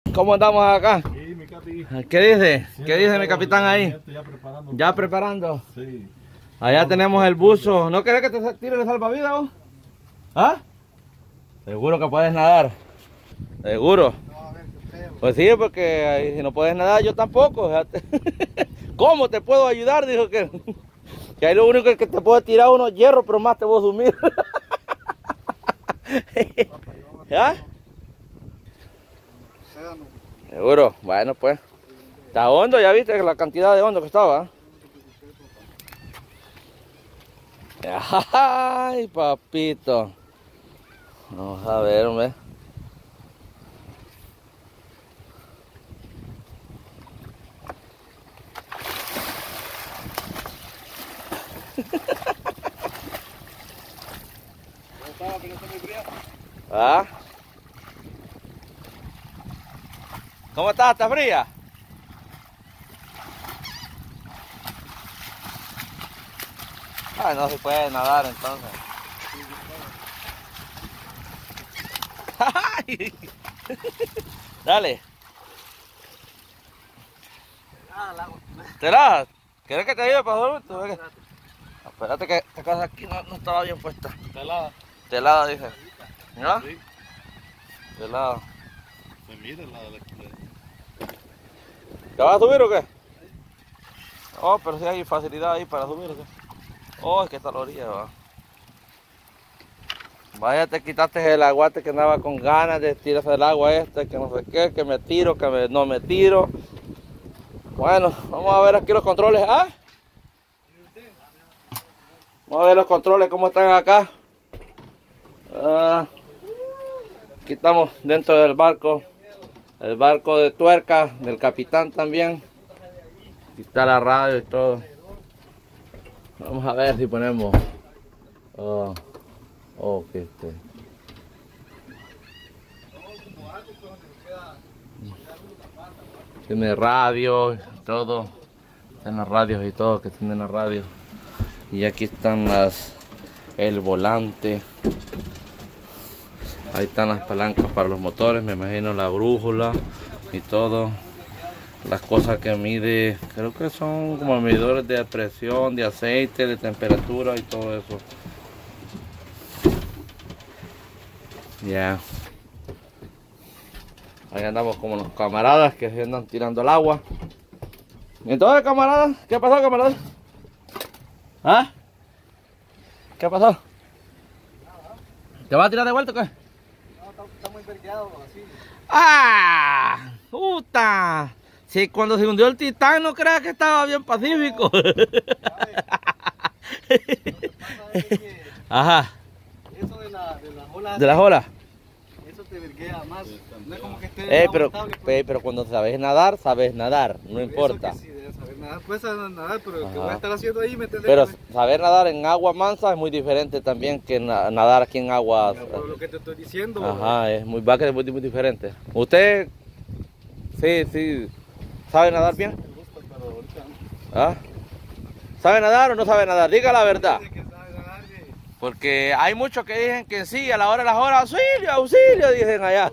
¿Cómo andamos acá? Sí, mi capi. ¿Qué dice? ¿Qué dice mi capitán ahí? Ya preparando. ¿Ya preparando? Sí. Allá tenemos el buzo. ¿No querés que te tire el salvavidas vos? ¿Ah? ¿Seguro que puedes nadar? ¿Seguro? Pues sí, porque si no puedes nadar, yo tampoco. Fíjate. ¿Cómo te puedo ayudar? Dijo que ahí lo único es que te puede tirar unos hierros, pero más te voy a sumir. ¿Ya? Seguro. Bueno, pues. Está hondo, ya viste la cantidad de hondo que estaba. Ay, papito. Vamos a ver, hombre. ¿Ah? ¿Cómo estás? ¿Estás fría? Ay, no se puede nadar entonces. Dale. ¿Te la? ¿Quieres que te ayude para dormir? Espérate que esta casa aquí no estaba bien puesta. Telada. Telada, dije. ¿No? Sí. Telada. Se mira la de la. ¿Te vas a subir o qué? Oh, pero sí hay facilidad ahí para subir, ¿sí? Oh, es que está a la orilla, va. Vaya, te quitaste el aguate que andaba con ganas de tirarse del agua que no sé qué, que me tiro, no me tiro. Bueno, vamos a ver aquí los controles. ¿Ah? Vamos a ver los controles, cómo están acá. Aquí estamos dentro del barco. El barco de tuerca del capitán también. Aquí está la radio y todo. Vamos a ver si ponemos. Que tiene radio y todo. Tiene radios y todo que tiene la radio. Y aquí están el volante. Ahí están las palancas para los motores, me imagino la brújula y todo. Las cosas que mide, creo que son como medidores de presión, de aceite, de temperatura y todo eso. Ya. Ahí andamos como los camaradas que se andan tirando el agua. Entonces, camaradas, ¿qué pasó, camaradas? ¿Ah? ¿Qué pasó? ¿Te vas a tirar de vuelta o qué? No, está muy vergueado así. ¡Ah! ¡Puta! Si cuando se hundió el Titán no creas que estaba bien pacífico. Ajá. Eso de las olas. ¿De las olas? Eso te verguea más. No es como que esté aguantable, pues. pero cuando sabes nadar, no importa. Eso que sí, debes saber nadar. Puedes saber nadar, pero lo que voy a estar haciendo ahí me tendré Pero que... saber nadar en agua mansa es muy diferente también que nadar aquí en agua. Por lo que te estoy diciendo. Ajá, es muy muy diferente. ¿Usted sí sabe nadar bien? Me gusta, pero ahorita no. ¿Ah? ¿Sabe nadar o no sabe nadar? Diga la verdad. Dice que sabe nadar, que... Porque hay muchos que dicen que sí, a la hora de las horas, auxilio, auxilio, dicen allá.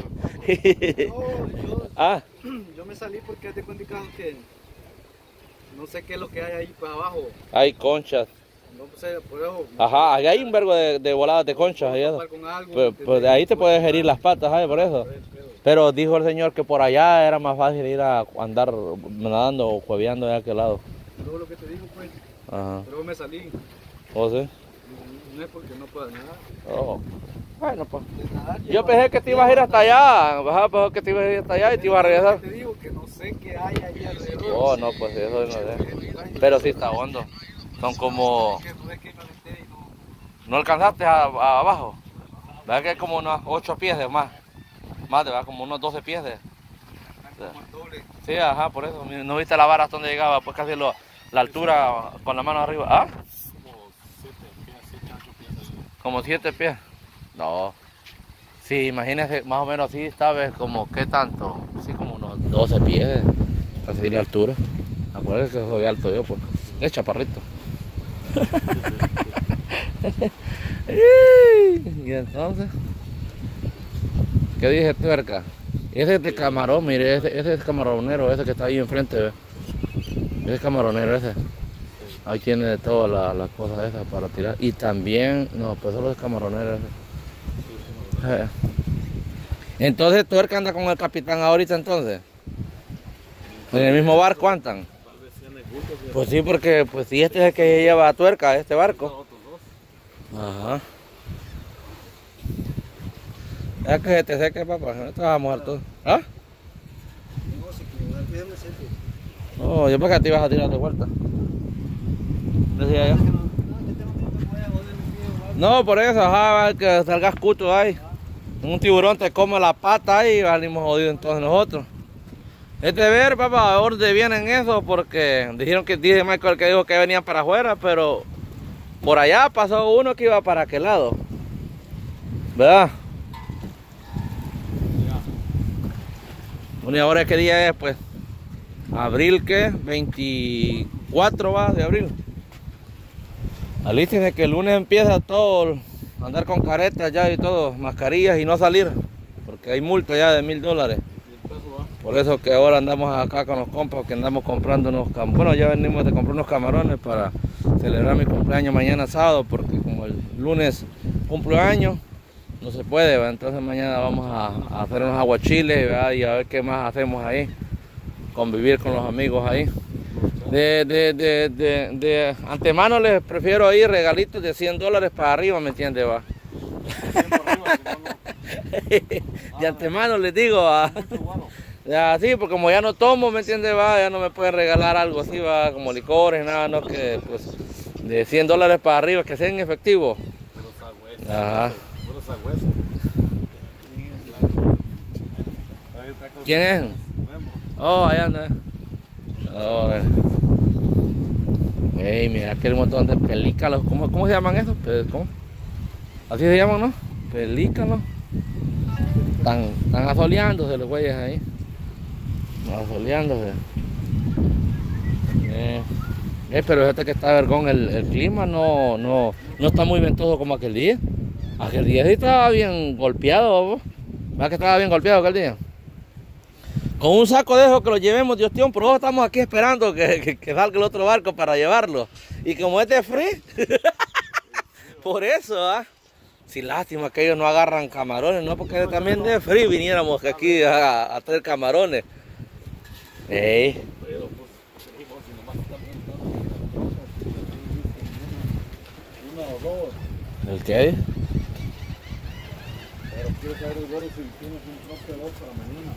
Ah, Yo me salí porque te cuento que no sé qué es lo que hay ahí para abajo. hay conchas. No sé, por eso. Ajá, allá hay un vergo de voladas de conchas. Allá. Con algo, Pues de ahí te puedes herir las patas, ¿sabes? Por eso. Pero dijo el señor que por allá era más fácil ir a andar nadando o jueveando de aquel lado. Luego lo que te digo, pues. Ajá. Luego me salí. ¿O sí? No es porque no pueda nadar. Oh. Bueno, pues. Nadar Yo pensé que te ibas a ir hasta allá. Ajá, pensé que te ibas a ir hasta allá y te ibas a regresar. Te digo que no sé qué hay ahí alrededor. Oh, no, pues eso no sé. Pero sí está hondo. Son como... ¿No alcanzaste abajo? ¿Verdad que es como unos 8 pies de más? Más de, ¿verdad? Como unos 12 pies de... Sí, ajá, por eso. ¿No viste la vara hasta donde llegaba? Pues casi la altura con la mano arriba. ¿Ah? Como 7 pies. No. Sí, imagínese, más o menos así, ¿sabes? Como, ¿qué tanto? Sí, como unos 12 pies. Casi de altura. Acuérdate que soy alto yo, pues. Es chaparrito. Y entonces, ¿qué dije, tuerca? Ese es de camarón, mire, ese es camaronero, ese que está ahí enfrente, ¿ve? Ese es camaronero, ese. Ahí tiene de todas las cosas esas para tirar. Y también, no, pues solo es camaronero ese. Entonces, ¿tú eres que anda con el capitán ahorita entonces? ¿En el mismo barco andan? Pues sí, porque pues sí, este es el que lleva a tuerca, este barco. Ajá. Es que se te seque, papá, no te vas a mojar todo. ¿Ah? No, yo pensé que te ibas a tirar de vuelta. Decía yo. No, por eso, ajá, que salgas cuto ahí. Un tiburón te come la pata y salimos jodidos entonces nosotros. Ver, papá, ¿de dónde vienen esos? Porque dijeron que, dice Michael que dijo que venían para afuera, pero por allá pasó uno que iba para aquel lado. ¿Verdad? Bueno, y ahora qué día es, pues. Abril, ¿qué? 24 va de abril. Alístense que el lunes empieza todo, andar con caretas ya y todo, mascarillas y no salir, porque hay multa ya de $1000. Por eso que ahora andamos acá con los compas, que andamos comprando unos camarones. Bueno, ya venimos de comprar unos camarones para celebrar mi cumpleaños mañana sábado, porque como el lunes cumpleaños, no se puede, ¿verdad? Entonces mañana vamos a hacer unos aguachiles, ¿verdad? Y a ver qué más hacemos ahí, convivir con los amigos ahí. De antemano les prefiero ahí regalitos de $100 para arriba, ¿me entiendes? Va? De antemano les digo, ¿va? Ya, sí, porque como ya no tomo, ¿me entiendes? Va, ya no me pueden regalar algo así, va, como licores, nada, no, que pues de $100 para arriba, que sea en efectivo. Ajá. ¿Quién es? Oh, allá anda. Oh, ey, mira aquel montón de pelícanos. ¿Cómo se llaman esos? ¿Cómo? Así se llaman, ¿no? Pelícanos. Están asoleándose los güeyes ahí. Asoleándose. Pero fíjate que está vergón el clima, no está muy ventoso como aquel día. Aquel día sí estaba bien golpeado, ¿verdad que estaba bien golpeado aquel día? Con un saco de esos que lo llevemos, Dios tío, pero estamos aquí esperando que salga el otro barco para llevarlo. Y como es de free, por eso, ¿ah? Sí, lástima que ellos no agarran camarones, ¿no? Porque también de free viniéramos aquí a traer camarones. Ey. ¿El qué? Pero quiero saber el gordo si tienes un trozo de dos para mañana.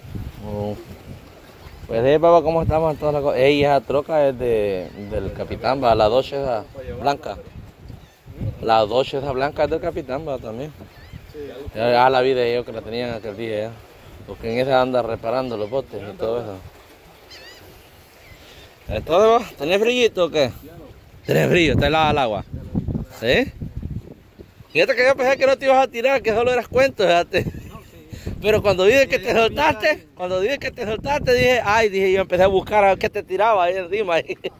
Pues papá, ¿cómo estamos en todas las cosas? Ey, esa troca es del capitán, va, la Dodge esa blanca. La Dodge esa blanca es del capitán, va, también. Ya la vi de ellos que la tenían aquel día, ya. Porque en esa anda reparando los botes y todo eso. Entonces, va, ¿tenés frillito o qué? ¿Tenés frío? ¿Está helada el agua? ¿Sí? Fíjate que yo pensé que no te ibas a tirar, que solo eras cuento, fíjate. Pero cuando dije que te soltaste, dije, ay, dije, yo empecé a buscar a ver qué te tiraba ahí encima.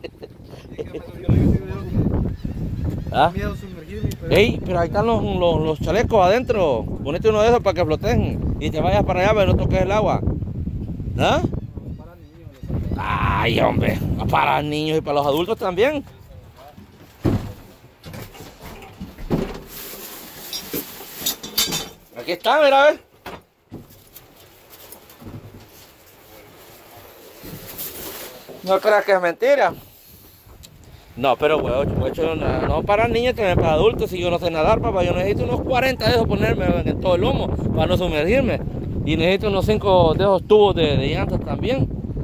¿Ah? Ey, pero ahí están los chalecos adentro. Ponete uno de esos para que floten y te vayas para allá para que no toques el agua. ¿Ah? Ay, hombre, para niños y para los adultos también. Aquí está, mira, a ver. No creas que es mentira. No, pero huecho, no para niños, también para adultos. Si yo no sé nadar, papá, yo necesito unos 40 de esos ponerme en todo el lomo para no sumergirme. Y necesito unos 5 de esos tubos de llantas también.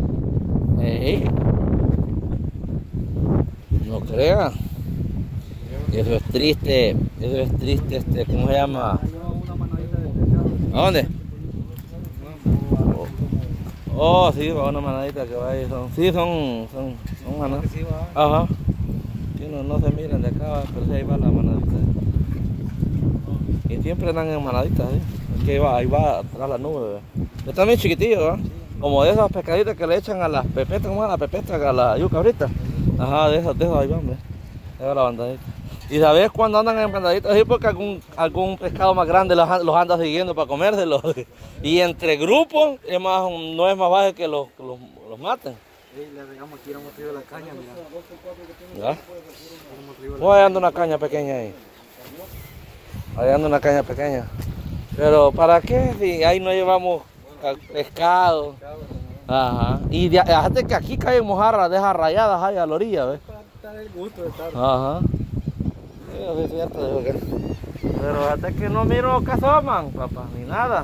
No creas. Eso es triste, ¿cómo se llama? ¿A dónde? Oh, sí, va una manadita que va ahí. Son manadas. Ajá. Sí, no se miran de acá, pero sí, ahí va la manadita. Y siempre andan en manaditas, ¿sí? Es que ahí va atrás la nube. Está bien chiquitillo, ¿verdad? Como de esas pescaditas que le echan a las pepetas, ¿cómo es? A la pepeta, a la yuca ahorita. Ajá, de esas ahí van, ¿ves? Ahí va la bandadita. Y sabes cuando andan empandaditos así porque algún pescado más grande los anda siguiendo para comérselos. Y entre grupos no es más fácil que los maten. Le regamos aquí, éramos arriba de la caña, mira. ¿Ya? Oh, ahí anda una caña pequeña ahí. Ahí anda una caña pequeña. Pero ¿para qué? Si ahí no llevamos pescado. Ajá. Y fíjate que aquí caen mojarras de esas rayadas ahí a la orilla, ¿ves? Para el gusto de estar. Ajá. Sí, es cierto, pero fíjate que no miro que asoman, papá, ni nada.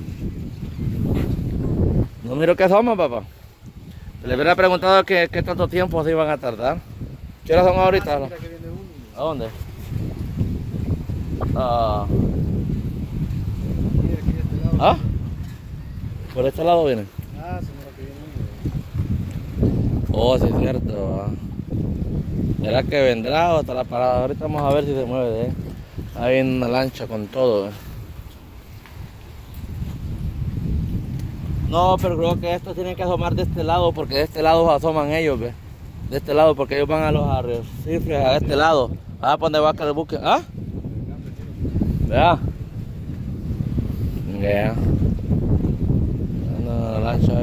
No miro que asoman, papá. Le hubiera preguntado qué tanto tiempo se iban a tardar. ¿Qué horas son ahorita? Mira que viene uno. ¿A dónde? Mira aquí de este lado. ¿Ah? ¿Por este lado vienen? Ah, se mira que viene uno. Oh, sí es cierto. ¿Será que vendrá o hasta la parada? Ahorita vamos a ver si se mueve, Ahí en una lancha con todo, No, pero creo que estos tienen que asomar de este lado porque de este lado asoman ellos, ¿ves? De este lado porque ellos van a los arrecifes a este lado. Ah, ¿para dónde va que le busquen? ¿Ah? Vea. Vea. La lancha,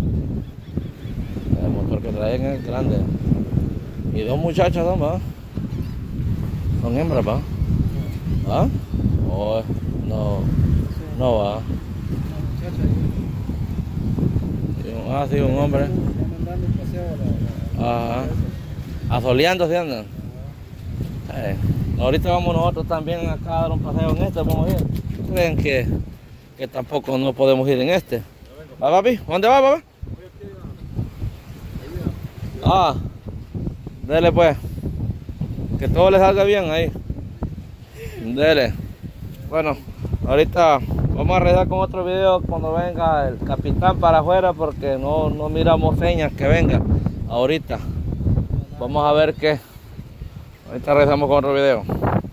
el motor que traen es grande. Y dos muchachas son, ¿va? Son hembras, ¿va? ¿Ah? Oh, no va. Ah, sí, un hombre. Ajá. Asoleando se andan. Ahorita vamos nosotros también acá a dar un paseo en este, vamos a ir. ¿Creen que tampoco no podemos ir en este? ¿Va, papi? ¿Dónde va, papá? Ah, dele pues. Que todo le salga bien ahí. Dele. Bueno, ahorita vamos a regresar con otro video cuando venga el capitán para afuera porque no miramos señas que venga ahorita. Vamos a ver qué. Ahorita regresamos con otro video.